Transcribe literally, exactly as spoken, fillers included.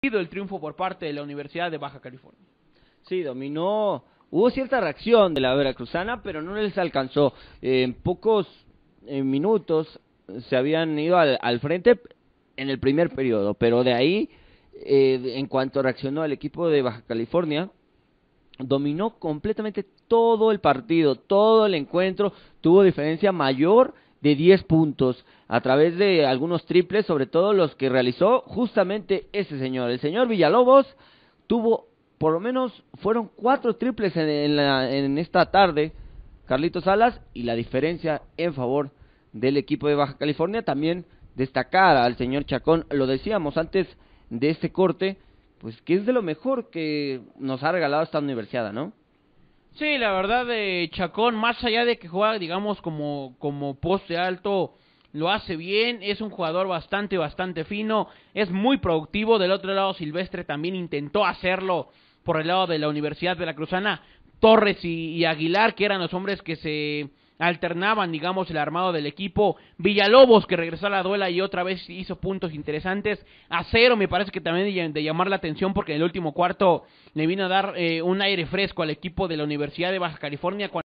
el triunfo por parte de la Universidad de Baja California. Sí, dominó, hubo cierta reacción de la veracruzana, pero no les alcanzó. Eh, en pocos eh, minutos se habían ido al, al frente en el primer periodo, pero de ahí, eh, en cuanto reaccionó el equipo de Baja California, dominó completamente todo el partido, todo el encuentro, tuvo diferencia mayor de diez puntos a través de algunos triples, sobre todo los que realizó justamente ese señor, el señor Villalobos. Tuvo, por lo menos, fueron cuatro triples en, en, la, en esta tarde, Carlitos Salas, y la diferencia en favor del equipo de Baja California. También destacar al señor Chacón, lo decíamos antes de este corte, pues que es de lo mejor que nos ha regalado esta universidad, ¿no? Sí, la verdad de Chacón, más allá de que juega, digamos, como, como poste alto, lo hace bien, es un jugador bastante, bastante fino, es muy productivo. Del otro lado, Silvestre también intentó hacerlo por el lado de la Universidad Veracruzana. Torres y, y Aguilar, que eran los hombres que se alternaban, digamos, el armado del equipo. Villalobos, que regresó a la duela y otra vez hizo puntos interesantes. Acero, me parece que también de, de llamar la atención, porque en el último cuarto le vino a dar eh, un aire fresco al equipo de la Universidad de Baja California.